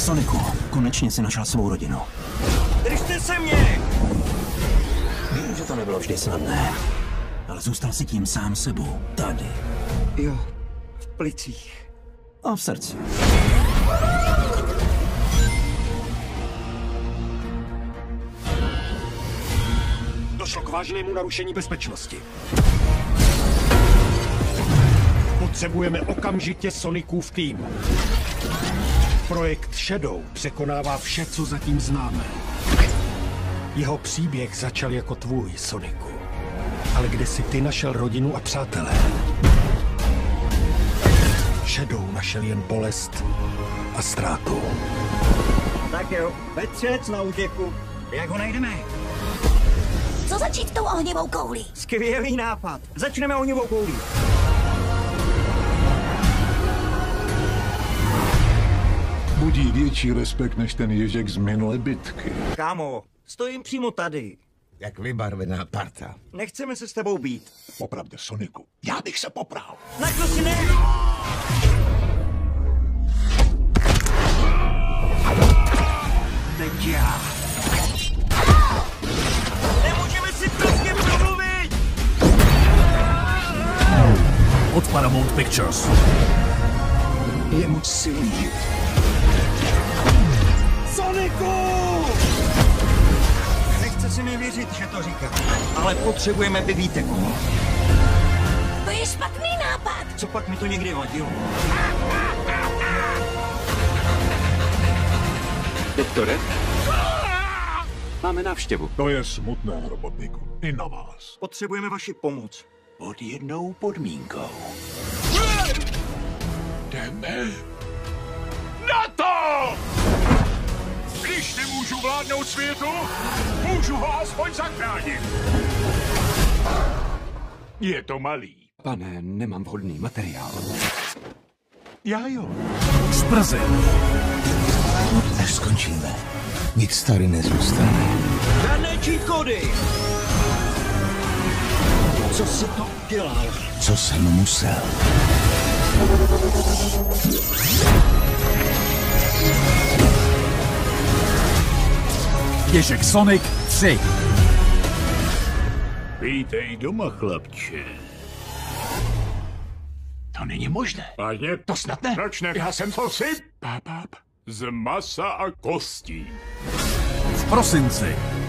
Soniku, konečně si našel svou rodinu. Držte se mě! Vím, že to nebylo vždy snadné, ale zůstal si tím sám sebou, tady. Jo, v plicích. A v srdci. Došlo k vážnému narušení bezpečnosti. Potřebujeme okamžitě Sonicův tým. Projekt Shadow překonává vše, co zatím známe. Jeho příběh začal jako tvůj, Soniku. Ale kde jsi ty našel rodinu a přátelé? Shadow našel jen bolest a ztrátu. Tak jo, vetřec na útěku. Jak ho najdeme? Co začít tou ohnivou koulí? Skvělý nápad. Začneme ohnivou koulí. Budí větší respekt než ten ježek z minulé bitky. Kámo, stojím přímo tady. Jak vybarvená parta. Nechceme se s tebou být. Popravdě, Soniku, já bych se popral. Na to si ne! Teď já. Nemůžeme si prostě promluvit! Od Paramount Pictures. Je moc silný. Soniku! Nechce si mi věřit, že to říká. Ale potřebujeme vyvítek. To je špatný nápad. Co pak mi to někdy vadilo? Doktore? Máme návštěvu. To je smutné, robotníku. I na vás. Potřebujeme vaši pomoc. Pod jednou podmínkou. Jdeme Na to! Když nemůžu vládnout světu, můžu ho aspoň zachránit. Je to malý. Pane, nemám vhodný materiál. Já jo. Už brzy. Až skončíme, nic tady nezůstane. Žádné cheat kódy! Co jsi to udělal? Co jsem musel? Ježek Sonic 3. Vítej doma, chlapče. To není možné. Vážně? To snad ne. Proč ne? Já jsem to si z masa a kostí. V prosinci.